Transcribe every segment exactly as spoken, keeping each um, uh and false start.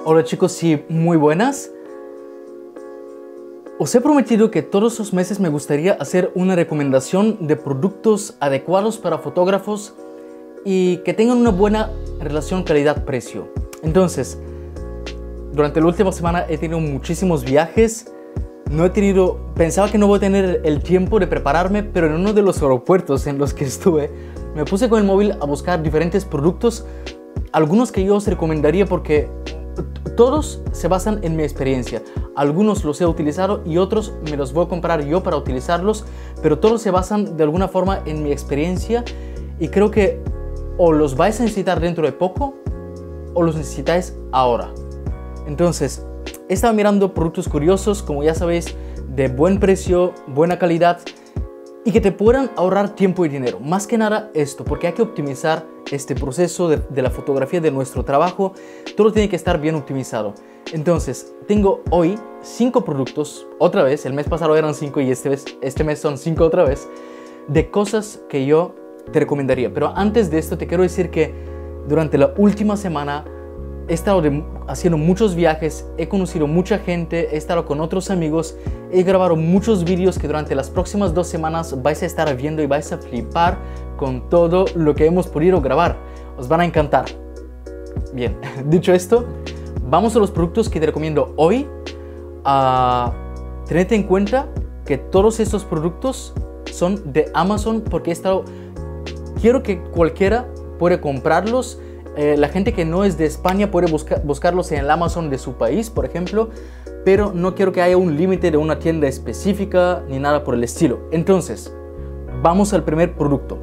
Hola chicos, sí, muy buenas. Os he prometido que todos estos meses me gustaría hacer una recomendación de productos adecuados para fotógrafos y que tengan una buena relación calidad-precio. Entonces, durante la última semana he tenido muchísimos viajes. No he tenido, pensaba que no voy a tener el tiempo de prepararme, pero en uno de los aeropuertos en los que estuve, me puse con el móvil a buscar diferentes productos, algunos que yo os recomendaría porque todos se basan en mi experiencia. Algunos los he utilizado y otros me los voy a comprar yo para utilizarlos, pero todos se basan de alguna forma en mi experiencia y creo que o los vais a necesitar dentro de poco o los necesitáis ahora. Entonces, he estado mirando productos curiosos, como ya sabéis, de buen precio, buena calidad y que te puedan ahorrar tiempo y dinero. Más que nada esto, porque hay que optimizar este proceso de, de la fotografía de nuestro trabajo. Todo tiene que estar bien optimizado. Entonces, tengo hoy cinco productos, otra vez, el mes pasado eran cinco y este mes, este mes son cinco otra vez, de cosas que yo te recomendaría. Pero antes de esto te quiero decir que durante la última semana he estado de, haciendo muchos viajes, he conocido mucha gente, he estado con otros amigos, he grabado muchos vídeos que durante las próximas dos semanas vais a estar viendo y vais a flipar con todo lo que hemos podido grabar. Os van a encantar. Bien, dicho esto, vamos a los productos que te recomiendo hoy. Uh, tened en cuenta que todos estos productos son de Amazon porque he estado... Quiero que cualquiera puede comprarlos. Eh, la gente que no es de España puede buscar, buscarlos en el Amazon de su país, por ejemplo, pero no quiero que haya un límite de una tienda específica ni nada por el estilo. Entonces, vamos al primer producto.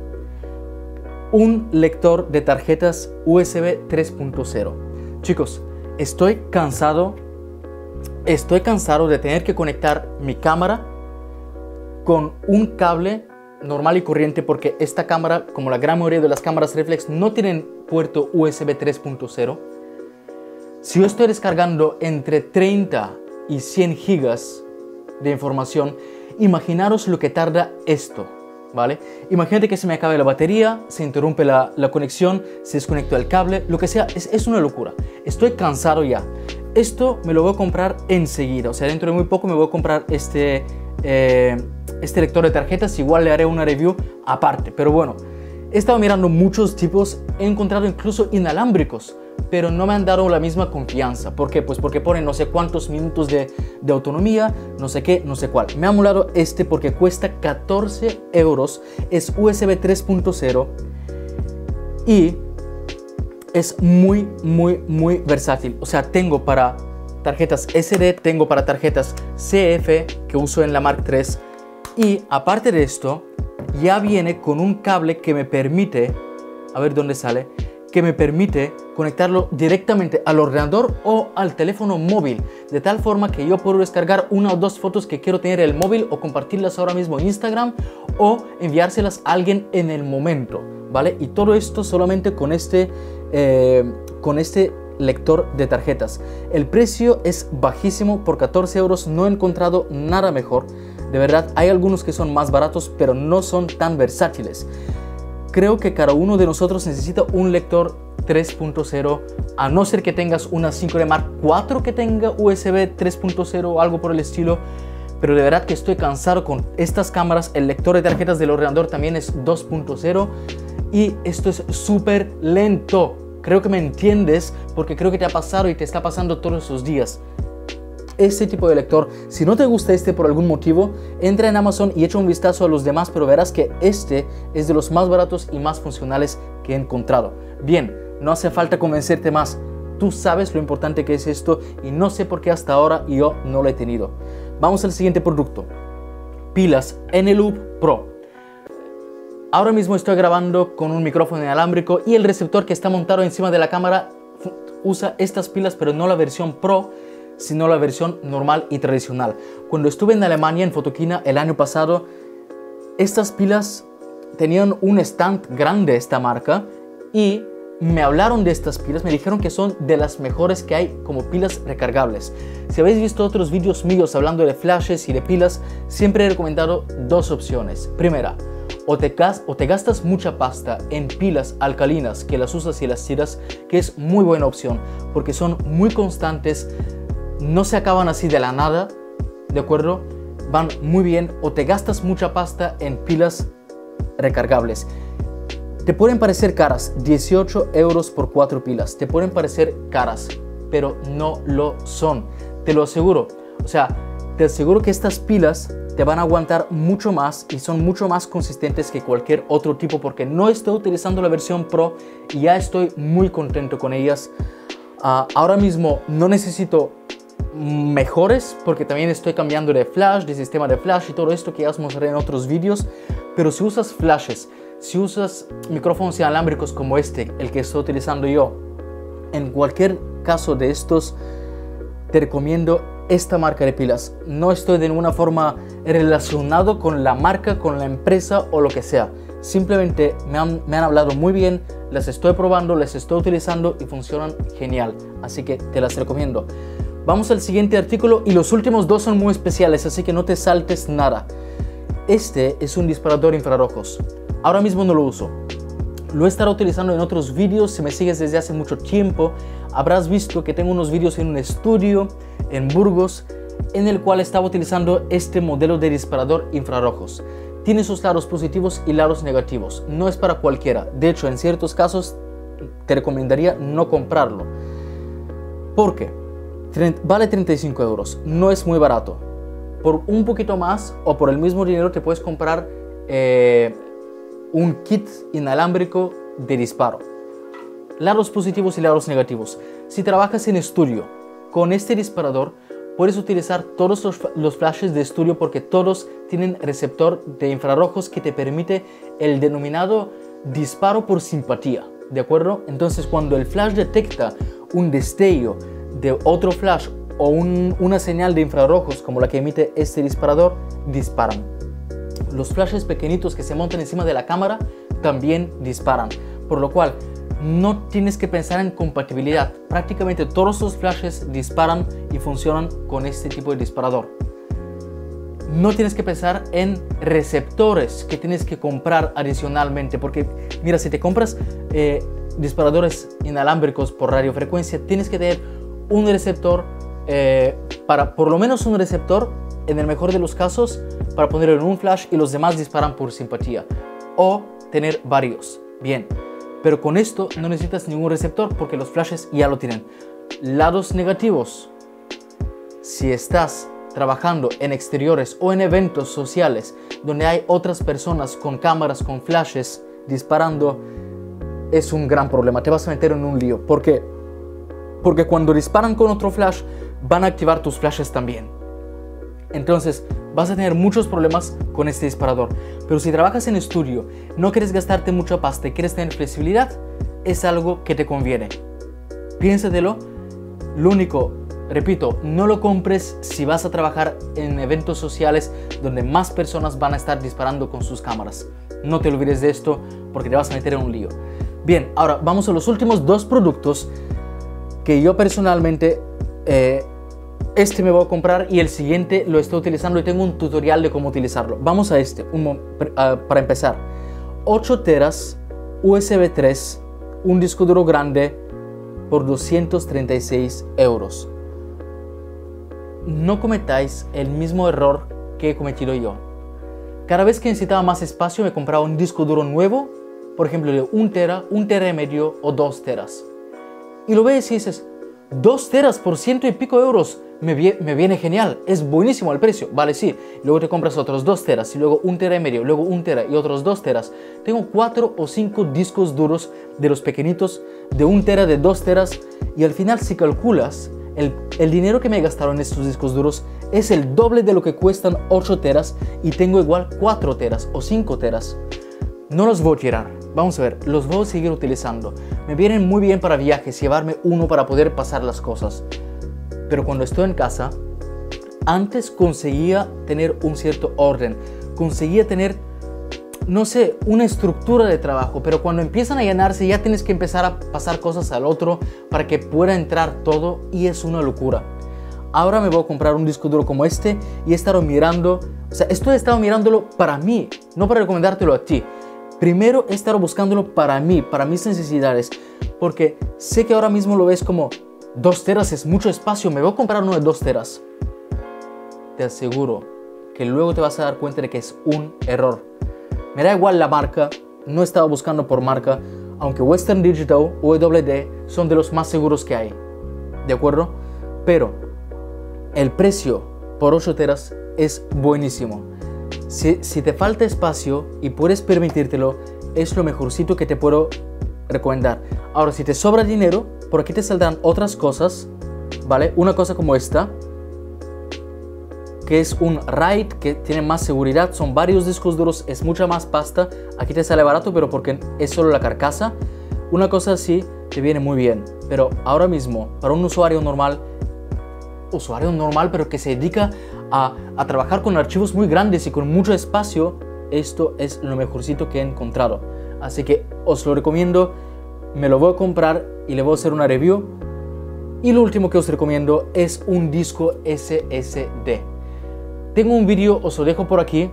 Un lector de tarjetas U S B tres punto cero. Chicos, estoy cansado, estoy cansado de tener que conectar mi cámara con un cable normal y corriente porque esta cámara, como la gran mayoría de las cámaras reflex, no tienen puerto U S B tres punto cero. Si yo estoy descargando entre treinta y cien gigas de información, imaginaros lo que tarda esto, ¿vale? Imagínate que se me acabe la batería, se interrumpe la, la conexión, se desconecta el cable, lo que sea, es, es una locura. Estoy cansado ya. Esto me lo voy a comprar enseguida, o sea, dentro de muy poco me voy a comprar este, eh, este lector de tarjetas. Igual le haré una review aparte, pero bueno. He estado mirando muchos tipos, he encontrado incluso inalámbricos, pero no me han dado la misma confianza. ¿Por qué? Pues porque ponen no sé cuántos minutos de, de autonomía, no sé qué, no sé cuál. Me ha molado este porque cuesta catorce euros, es U S B tres punto cero y es muy, muy, muy versátil. O sea, tengo para tarjetas S D, tengo para tarjetas C F que uso en la Mark tres y aparte de esto, ya viene con un cable que me permite, a ver dónde sale, que me permite conectarlo directamente al ordenador o al teléfono móvil, de tal forma que yo puedo descargar una o dos fotos que quiero tener en el móvil o compartirlas ahora mismo en Instagram o enviárselas a alguien en el momento, ¿vale? Y todo esto solamente con este, eh, con este lector de tarjetas. El precio es bajísimo, por catorce euros no he encontrado nada mejor. De verdad, hay algunos que son más baratos, pero no son tan versátiles. Creo que cada uno de nosotros necesita un lector tres punto cero, a no ser que tengas una cinco D Mark cuatro que tenga U S B tres punto cero o algo por el estilo. Pero de verdad que estoy cansado con estas cámaras. El lector de tarjetas del ordenador también es dos punto cero y esto es súper lento. Creo que me entiendes porque creo que te ha pasado y te está pasando todos estos días. Este tipo de lector, si no te gusta este por algún motivo, entra en Amazon y echa un vistazo a los demás, pero verás que este es de los más baratos y más funcionales que he encontrado. Bien, no hace falta convencerte más, tú sabes lo importante que es esto y no sé por qué hasta ahora yo no lo he tenido. Vamos al siguiente producto, pilas Eneloop Pro. Ahora mismo estoy grabando con un micrófono inalámbrico y el receptor que está montado encima de la cámara usa estas pilas, pero no la versión Pro, sino la versión normal y tradicional. Cuando estuve en Alemania, en Photokina, el año pasado, estas pilas tenían un stand grande, esta marca, y me hablaron de estas pilas, me dijeron que son de las mejores que hay como pilas recargables. Si habéis visto otros vídeos míos hablando de flashes y de pilas, siempre he recomendado dos opciones. Primera, o te, gas o te gastas mucha pasta en pilas alcalinas que las usas y las tiras, que es muy buena opción porque son muy constantes, no se acaban así de la nada, ¿de acuerdo? Van muy bien. O te gastas mucha pasta en pilas recargables. Te pueden parecer caras, dieciocho euros por cuatro pilas, te pueden parecer caras, pero no lo son, te lo aseguro. O sea, te aseguro que estas pilas te van a aguantar mucho más y son mucho más consistentes que cualquier otro tipo, porque no estoy utilizando la versión Pro y ya estoy muy contento con ellas. Uh, ahora mismo no necesito mejores porque también estoy cambiando de flash, de sistema de flash y todo esto que ya os mostraré en otros vídeos. Pero si usas flashes, si usas micrófonos inalámbricos como este, el que estoy utilizando yo, en cualquier caso de estos, te recomiendo esta marca de pilas. No estoy de ninguna forma relacionado con la marca, con la empresa o lo que sea. Simplemente me han, me han hablado muy bien, las estoy probando, las estoy utilizando y funcionan genial. Así que te las recomiendo. Vamos al siguiente artículo y los últimos dos son muy especiales, así que no te saltes nada. Este es un disparador infrarrojos. Ahora mismo no lo uso. Lo he estado utilizando en otros vídeos. Si me sigues desde hace mucho tiempo, habrás visto que tengo unos vídeos en un estudio en Burgos en el cual estaba utilizando este modelo de disparador infrarrojos. Tiene sus lados positivos y lados negativos. No es para cualquiera. De hecho, en ciertos casos te recomendaría no comprarlo. ¿Por qué? Vale treinta y cinco euros. No es muy barato. Por un poquito más o por el mismo dinero te puedes comprar eh, un kit inalámbrico de disparo. Lados positivos y lados negativos. Si trabajas en estudio con este disparador, puedes utilizar todos los, los flashes de estudio porque todos tienen receptor de infrarrojos que te permite el denominado disparo por simpatía, ¿de acuerdo? Entonces, cuando el flash detecta un destello de otro flash o un, una señal de infrarrojos como la que emite este disparador, disparan. Los flashes pequeñitos que se montan encima de la cámara también disparan, por lo cual no tienes que pensar en compatibilidad. Prácticamente todos los flashes disparan y funcionan con este tipo de disparador. No tienes que pensar en receptores que tienes que comprar adicionalmente, porque mira, si te compras eh, disparadores inalámbricos por radiofrecuencia, tienes que tener un receptor, eh, para por lo menos un receptor, en el mejor de los casos, para ponerlo en un flash y los demás disparan por simpatía, o tener varios. Bien, pero con esto no necesitas ningún receptor porque los flashes ya lo tienen. Lados negativos: si estás trabajando en exteriores o en eventos sociales donde hay otras personas con cámaras, con flashes disparando, es un gran problema, te vas a meter en un lío. ¿Por qué? Porque cuando disparan con otro flash van a activar tus flashes también. Entonces vas a tener muchos problemas con este disparador. Pero si trabajas en estudio, no quieres gastarte mucha pasta y quieres tener flexibilidad, es algo que te conviene. Piénsatelo. Lo único, repito, no lo compres si vas a trabajar en eventos sociales donde más personas van a estar disparando con sus cámaras. No te olvides de esto porque te vas a meter en un lío. Bien, ahora vamos a los últimos dos productos que yo personalmente eh, este me voy a comprar y el siguiente lo estoy utilizando y tengo un tutorial de cómo utilizarlo. Vamos a este, un, uh, para empezar. ocho teras, U S B tres, un disco duro grande por doscientos treinta y seis euros. No cometáis el mismo error que he cometido yo. Cada vez que necesitaba más espacio me compraba un disco duro nuevo, por ejemplo de un tera, un tera y medio o dos teras. Y lo ves y dices, dos teras por ciento y pico euros, me, vi me viene genial, es buenísimo el precio, vale, sí. Luego te compras otros dos teras y luego un tera y medio, luego un tera y otros dos teras. Tengo cuatro o cinco discos duros de los pequeñitos, de un tera, de dos teras, y al final si calculas, el, el dinero que me gastaron en estos discos duros es el doble de lo que cuestan ocho teras y tengo igual cuatro teras o cinco teras. No los voy a tirar, vamos a ver, los voy a seguir utilizando. Me vienen muy bien para viajes, llevarme uno para poder pasar las cosas. Pero cuando estoy en casa, antes conseguía tener un cierto orden, conseguía tener, no sé, una estructura de trabajo, pero cuando empiezan a llenarse ya tienes que empezar a pasar cosas al otro para que pueda entrar todo y es una locura. Ahora me voy a comprar un disco duro como este y he estado mirando, o O sea, esto he estado mirándolo para mí, no para recomendártelo a ti. Primero he estado buscándolo para mí, para mis necesidades, porque sé que ahora mismo lo ves como dos teras es mucho espacio, me voy a comprar uno de dos teras. Te aseguro que luego te vas a dar cuenta de que es un error. Me da igual la marca, no he estado buscando por marca, aunque Western Digital o W D son de los más seguros que hay, ¿de acuerdo? Pero el precio por ocho teras es buenísimo. Si, si te falta espacio y puedes permitírtelo, es lo mejorcito que te puedo recomendar. Ahora, si te sobra dinero, por aquí te saldrán otras cosas, ¿vale? Una cosa como esta, que es un RAID, que tiene más seguridad, son varios discos duros, es mucha más pasta. Aquí te sale barato, pero porque es solo la carcasa. Una cosa así te viene muy bien, pero ahora mismo, para un usuario normal, usuario normal, pero que se dedica a, a trabajar con archivos muy grandes y con mucho espacio, esto es lo mejorcito que he encontrado. Así que os lo recomiendo, me lo voy a comprar y le voy a hacer una review. Y lo último que os recomiendo es un disco S S D. Tengo un vídeo, os lo dejo por aquí,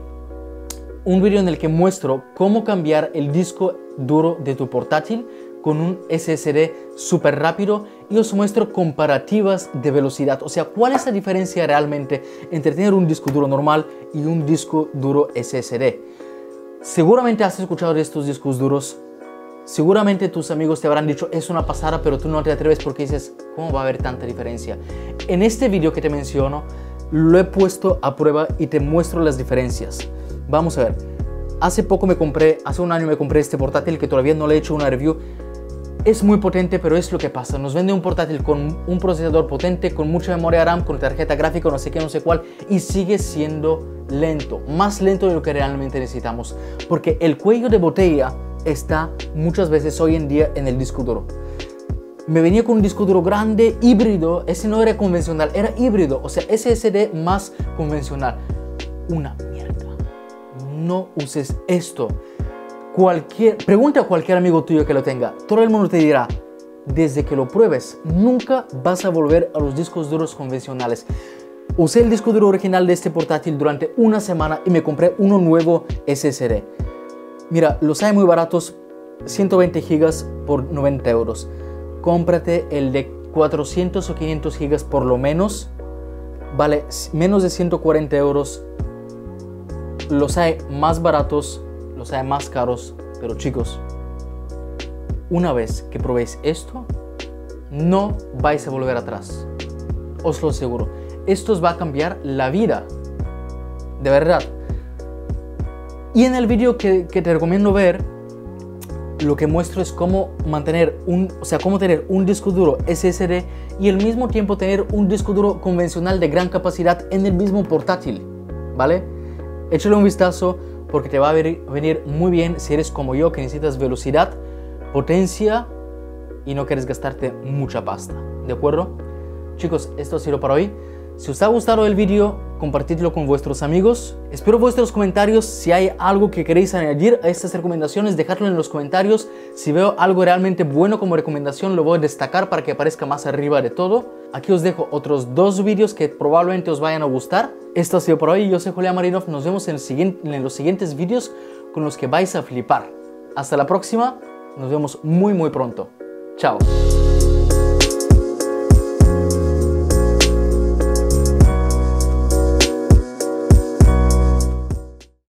un vídeo en el que muestro cómo cambiar el disco duro de tu portátil con un S S D súper rápido y os muestro comparativas de velocidad, o sea, cuál es la diferencia realmente entre tener un disco duro normal y un disco duro S S D. Seguramente has escuchado de estos discos duros, seguramente tus amigos te habrán dicho es una pasada, pero tú no te atreves porque dices, ¿cómo va a haber tanta diferencia? En este vídeo que te menciono, lo he puesto a prueba y te muestro las diferencias. Vamos a ver, hace poco me compré, hace un año me compré este portátil que todavía no le he hecho una review. Es muy potente, pero es lo que pasa, nos vende un portátil con un procesador potente, con mucha memoria RAM, con tarjeta gráfica, no sé qué, no sé cuál, y sigue siendo lento, más lento de lo que realmente necesitamos, porque el cuello de botella está muchas veces hoy en día en el disco duro. Me venía con un disco duro grande, híbrido, ese no era convencional, era híbrido, o sea, S S D más convencional. Una mierda. No uses esto. Cualquier, pregunta a cualquier amigo tuyo que lo tenga, todo el mundo te dirá, desde que lo pruebes, nunca vas a volver a los discos duros convencionales. Usé el disco duro original de este portátil durante una semana y me compré uno nuevo S S D. Mira, los hay muy baratos, ciento veinte gigas por noventa euros. Cómprate el de cuatrocientos o quinientos gigas por lo menos, vale menos de ciento cuarenta euros. Los hay más baratos, los hay más caros, pero chicos, una vez que probéis esto, no vais a volver atrás, os lo aseguro. Esto os va a cambiar la vida, de verdad. Y en el vídeo que, que te recomiendo ver, lo que muestro es cómo mantener un, o sea, cómo tener un disco duro S S D y al mismo tiempo tener un disco duro convencional de gran capacidad en el mismo portátil, ¿vale? Échale un vistazo porque te va a venir muy bien si eres como yo, que necesitas velocidad, potencia y no quieres gastarte mucha pasta, ¿de acuerdo? Chicos, esto ha sido para hoy. Si os ha gustado el vídeo, compartidlo con vuestros amigos. Espero vuestros comentarios. Si hay algo que queréis añadir a estas recomendaciones, dejadlo en los comentarios. Si veo algo realmente bueno como recomendación, lo voy a destacar para que aparezca más arriba de todo. Aquí os dejo otros dos vídeos que probablemente os vayan a gustar. Esto ha sido por hoy. Yo soy Julián Marinov. Nos vemos en, el siguiente, en los siguientes vídeos con los que vais a flipar. Hasta la próxima. Nos vemos muy muy pronto. Chao.